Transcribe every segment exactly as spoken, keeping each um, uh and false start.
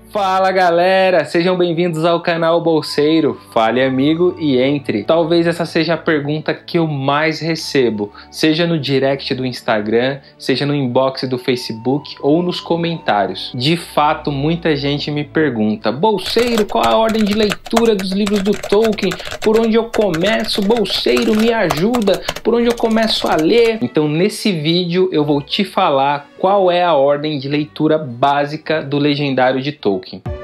Fala galera, sejam bem-vindos ao canal Bolseiro. Fale amigo e entre. Talvez essa seja a pergunta que eu mais recebo, seja no direct do Instagram, seja no inbox do Facebook ou nos comentários. De fato, muita gente me pergunta: Bolseiro, qual a ordem de leitura dos livros do Tolkien? Por onde eu começo? Bolseiro, me ajuda! Por onde eu começo a ler? Então nesse vídeo eu vou te falar qual é a ordem de leitura básica do Legendário de Tolkien.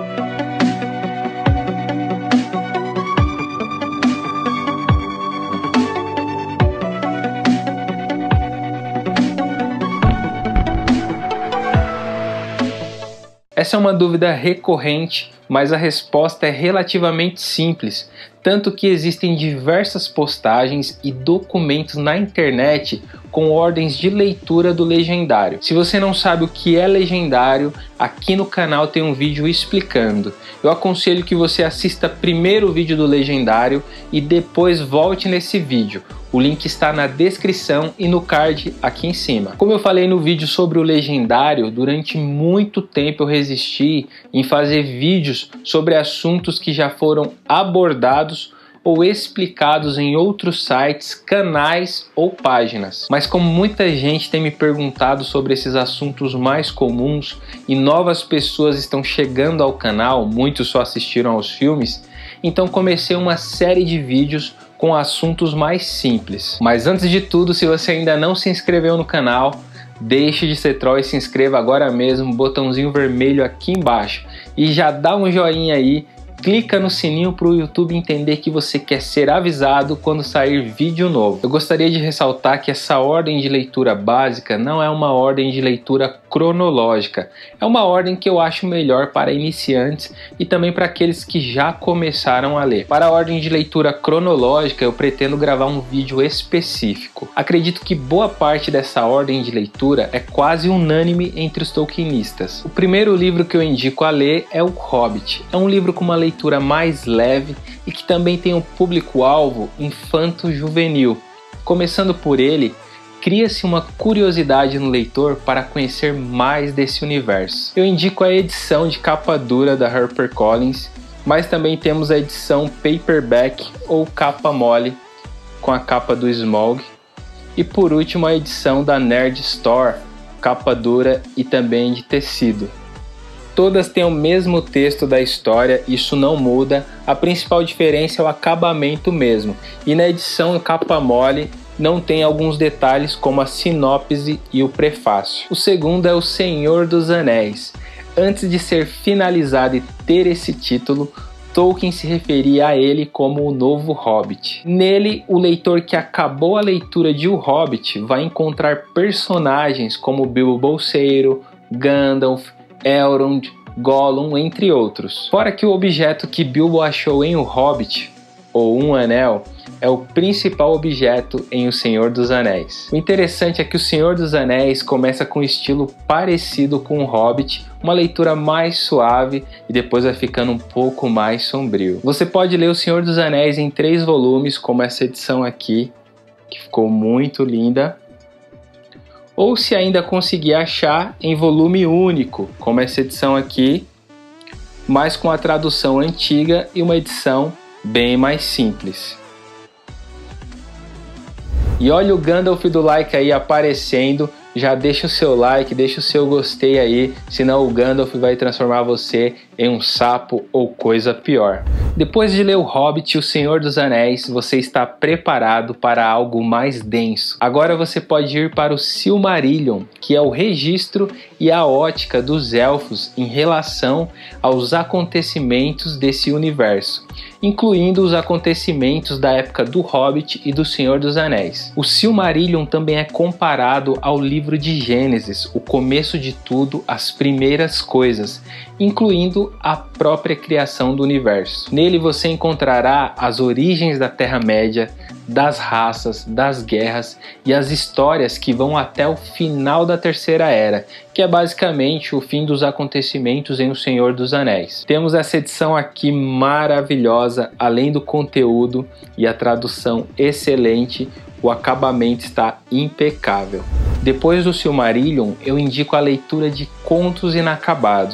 Essa é uma dúvida recorrente, mas a resposta é relativamente simples, tanto que existem diversas postagens e documentos na internet com ordens de leitura do Legendário. Se você não sabe o que é Legendário, aqui no canal tem um vídeo explicando. Eu aconselho que você assista primeiro o vídeo do Legendário e depois volte nesse vídeo. O link está na descrição e no card aqui em cima. Como eu falei no vídeo sobre o Legendário, durante muito tempo eu resisti em fazer vídeos sobre assuntos que já foram abordados ou explicados em outros sites, canais ou páginas. Mas como muita gente tem me perguntado sobre esses assuntos mais comuns e novas pessoas estão chegando ao canal, muitos só assistiram aos filmes, então comecei uma série de vídeos com assuntos mais simples. Mas antes de tudo, se você ainda não se inscreveu no canal, deixe de ser troll e se inscreva agora mesmo, botãozinho vermelho aqui embaixo. E já dá um joinha aí, clica no sininho para o YouTube entender que você quer ser avisado quando sair vídeo novo. Eu gostaria de ressaltar que essa ordem de leitura básica não é uma ordem de leitura cronológica. É uma ordem que eu acho melhor para iniciantes e também para aqueles que já começaram a ler. Para a ordem de leitura cronológica, eu pretendo gravar um vídeo específico. Acredito que boa parte dessa ordem de leitura é quase unânime entre os tolkienistas. O primeiro livro que eu indico a ler é O Hobbit. É um livro com uma leitura leitura mais leve e que também tem um público-alvo infanto-juvenil. Começando por ele, cria-se uma curiosidade no leitor para conhecer mais desse universo. Eu indico a edição de capa dura da HarperCollins, mas também temos a edição paperback ou capa mole com a capa do Smaug, e por último a edição da Nerd Store, capa dura e também de tecido. Todas têm o mesmo texto da história, isso não muda, a principal diferença é o acabamento mesmo. E na edição capa mole não tem alguns detalhes como a sinopse e o prefácio. O segundo é O Senhor dos Anéis. Antes de ser finalizado e ter esse título, Tolkien se referia a ele como o novo Hobbit. Nele, o leitor que acabou a leitura de O Hobbit vai encontrar personagens como Bilbo Bolseiro, Gandalf, Elrond, Gollum, entre outros. Fora que o objeto que Bilbo achou em O Hobbit, ou um anel, é o principal objeto em O Senhor dos Anéis. O interessante é que O Senhor dos Anéis começa com um estilo parecido com O Hobbit, uma leitura mais suave e depois vai ficando um pouco mais sombrio. Você pode ler O Senhor dos Anéis em três volumes, como essa edição aqui, que ficou muito linda. Ou se ainda conseguir achar em volume único, como essa edição aqui, mas com a tradução antiga e uma edição bem mais simples. E olha o Gandalf do like aí aparecendo, já deixa o seu like, deixa o seu gostei aí, senão o Gandalf vai transformar você em um sapo ou coisa pior. Depois de ler O Hobbit e O Senhor dos Anéis, você está preparado para algo mais denso. Agora você pode ir para o Silmarillion, que é o registro e a ótica dos elfos em relação aos acontecimentos desse universo, incluindo os acontecimentos da época do Hobbit e do Senhor dos Anéis. O Silmarillion também é comparado ao livro de Gênesis, o começo de tudo, as primeiras coisas, incluindo a própria criação do universo. Nele você encontrará as origens da Terra-média, das raças, das guerras e as histórias que vão até o final da Terceira Era, que é basicamente o fim dos acontecimentos em O Senhor dos Anéis. Temos essa edição aqui maravilhosa, além do conteúdo e a tradução excelente, o acabamento está impecável. Depois do Silmarillion, eu indico a leitura de Contos Inacabados,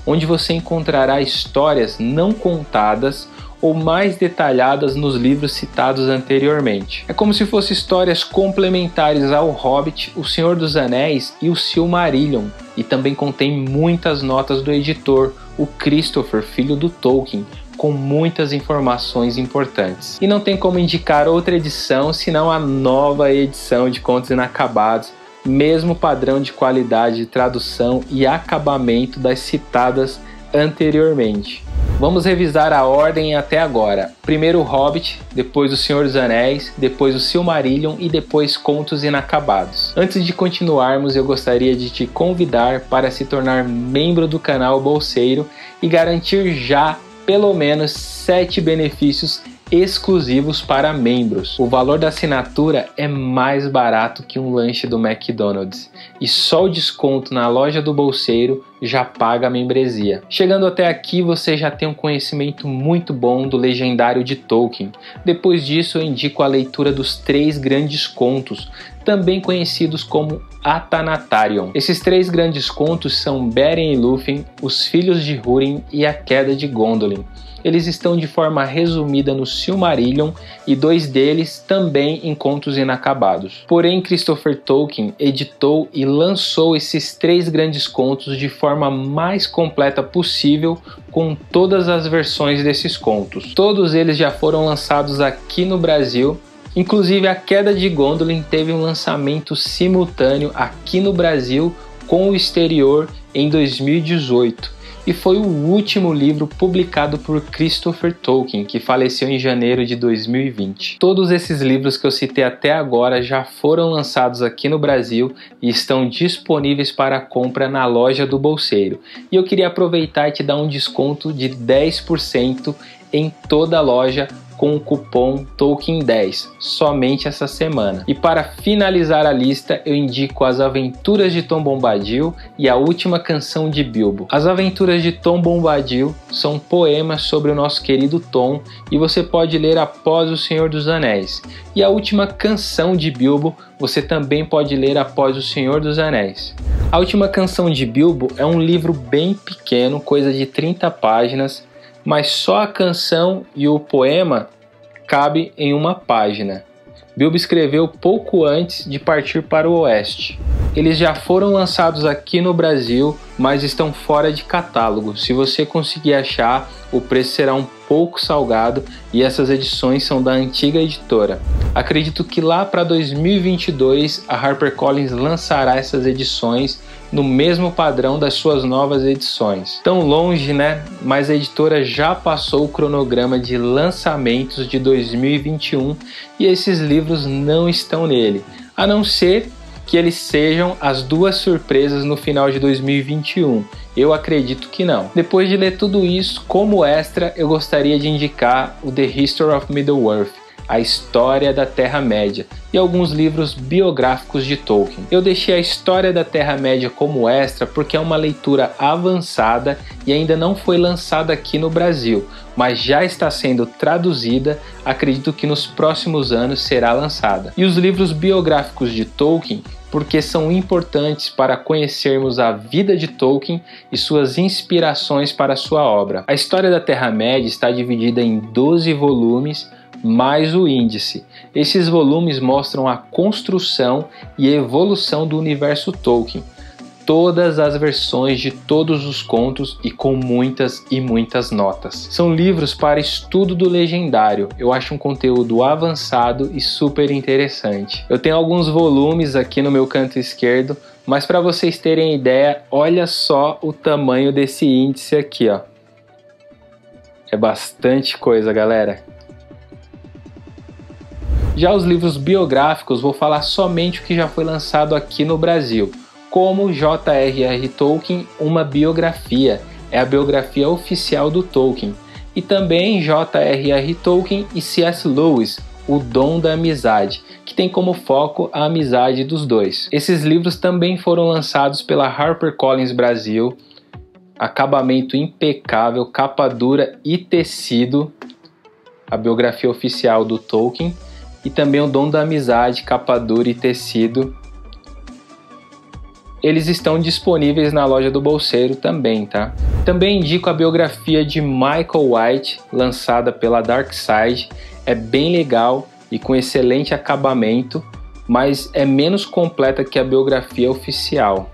onde você encontrará histórias não contadas ou mais detalhadas nos livros citados anteriormente. É como se fossem histórias complementares ao Hobbit, O Senhor dos Anéis e o Silmarillion, e também contém muitas notas do editor, o Christopher, filho do Tolkien, com muitas informações importantes. E não tem como indicar outra edição senão a nova edição de Contos Inacabados, mesmo padrão de qualidade de tradução e acabamento das citadas anteriormente. Vamos revisar a ordem até agora. Primeiro o Hobbit, depois o Senhor dos Anéis, depois o Silmarillion e depois Contos Inacabados. Antes de continuarmos, eu gostaria de te convidar para se tornar membro do canal Bolseiro e garantir já pelo menos sete benefícios exclusivos para membros. O valor da assinatura é mais barato que um lanche do McDonald's e só o desconto na loja do Bolseiro já paga a membresia. Chegando até aqui, você já tem um conhecimento muito bom do legendário de Tolkien. Depois disso, eu indico a leitura dos três grandes contos, também conhecidos como Atanatárion. Esses três grandes contos são Beren e Lúthien, Os Filhos de Húrin e A Queda de Gondolin. Eles estão de forma resumida no Silmarillion e dois deles também em Contos Inacabados. Porém, Christopher Tolkien editou e lançou esses três grandes contos de forma mais completa possível, com todas as versões desses contos. Todos eles já foram lançados aqui no Brasil. Inclusive, A Queda de Gondolin teve um lançamento simultâneo aqui no Brasil com o exterior em dois mil e dezoito. E foi o último livro publicado por Christopher Tolkien, que faleceu em janeiro de dois mil e vinte. Todos esses livros que eu citei até agora já foram lançados aqui no Brasil e estão disponíveis para compra na loja do Bolseiro. E eu queria aproveitar e te dar um desconto de dez por cento em toda a loja com o cupom Tolkien dez, somente essa semana. E para finalizar a lista, eu indico As Aventuras de Tom Bombadil e A Última Canção de Bilbo. As Aventuras de Tom Bombadil são poemas sobre o nosso querido Tom e você pode ler após O Senhor dos Anéis. E A Última Canção de Bilbo você também pode ler após O Senhor dos Anéis. A Última Canção de Bilbo é um livro bem pequeno, coisa de trinta páginas, mas só a canção e o poema cabe em uma página. Bilbo escreveu pouco antes de partir para o oeste. Eles já foram lançados aqui no Brasil, mas estão fora de catálogo. Se você conseguir achar, o preço será um pouco salgado e essas edições são da antiga editora. Acredito que lá para dois mil e vinte e dois a HarperCollins lançará essas edições no mesmo padrão das suas novas edições. Tão longe, né? Mas a editora já passou o cronograma de lançamentos de dois mil e vinte e um e esses livros não estão nele, a não ser que eles sejam as duas surpresas no final de dois mil e vinte e um. Eu acredito que não. Depois de ler tudo isso, como extra, eu gostaria de indicar o The History of Middle-earth, A História da Terra-média, e alguns livros biográficos de Tolkien. Eu deixei a História da Terra-média como extra porque é uma leitura avançada e ainda não foi lançada aqui no Brasil, mas já está sendo traduzida, acredito que nos próximos anos será lançada. E os livros biográficos de Tolkien, porque são importantes para conhecermos a vida de Tolkien e suas inspirações para sua obra. A História da Terra-média está dividida em doze volumes, mais o índice. Esses volumes mostram a construção e evolução do universo Tolkien, todas as versões de todos os contos e com muitas e muitas notas. São livros para estudo do legendário. Eu acho um conteúdo avançado e super interessante. Eu tenho alguns volumes aqui no meu canto esquerdo, mas para vocês terem ideia, olha só o tamanho desse índice aqui, ó. É bastante coisa, galera. Já os livros biográficos, vou falar somente o que já foi lançado aqui no Brasil, como J R R Tolkien, uma biografia, é a biografia oficial do Tolkien, e também J R R Tolkien e C S Lewis, O Dom da Amizade, que tem como foco a amizade dos dois. Esses livros também foram lançados pela HarperCollins Brasil, acabamento impecável, capa dura e tecido, a biografia oficial do Tolkien, e também O Dom da Amizade, capa dura e tecido. eles estão disponíveis na loja do Bolseiro também, tá? Também indico a biografia de Michael White, lançada pela Dark Side. É bem legal e com excelente acabamento, mas é menos completa que a biografia oficial.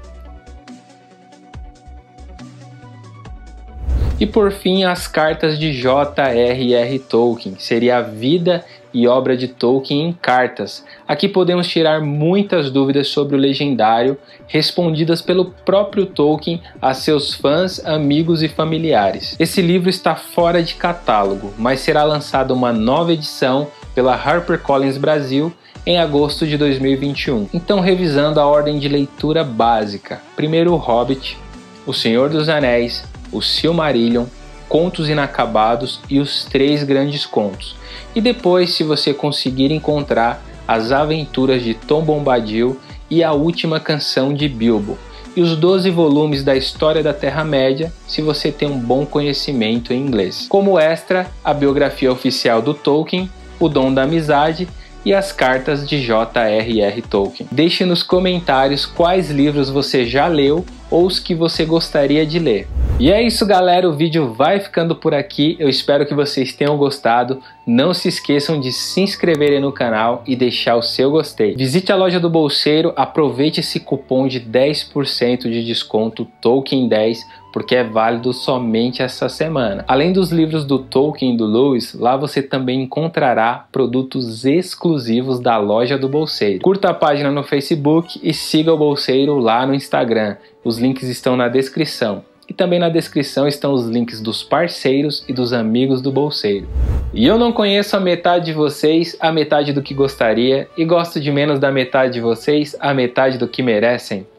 E por fim, as cartas de J R R Tolkien, seria a vida e obra de Tolkien em cartas. Aqui podemos tirar muitas dúvidas sobre o legendário, respondidas pelo próprio Tolkien a seus fãs, amigos e familiares. Esse livro está fora de catálogo, mas será lançada uma nova edição pela HarperCollins Brasil em agosto de dois mil e vinte e um. Então, revisando a ordem de leitura básica: primeiro o Hobbit, O Senhor dos Anéis, o Silmarillion, Contos Inacabados e os Três Grandes Contos. E depois, se você conseguir encontrar, As Aventuras de Tom Bombadil e A Última Canção de Bilbo. E os doze volumes da História da Terra-média, se você tem um bom conhecimento em inglês. Como extra, a biografia oficial do Tolkien, O Dom da Amizade e as cartas de J R R Tolkien. Deixe nos comentários quais livros você já leu ou os que você gostaria de ler. E é isso, galera, o vídeo vai ficando por aqui. Eu espero que vocês tenham gostado. Não se esqueçam de se inscreverem no canal e deixar o seu gostei. Visite a loja do Bolseiro, aproveite esse cupom de dez por cento de desconto Tolkien dez, porque é válido somente essa semana. Além dos livros do Tolkien e do Lewis, lá você também encontrará produtos exclusivos da loja do Bolseiro. Curta a página no Facebook e siga o Bolseiro lá no Instagram. Os links estão na descrição. E também na descrição estão os links dos parceiros e dos amigos do Bolseiro. E eu não conheço a metade de vocês, a metade do que gostaria, e gosto de menos da metade de vocês, a metade do que merecem.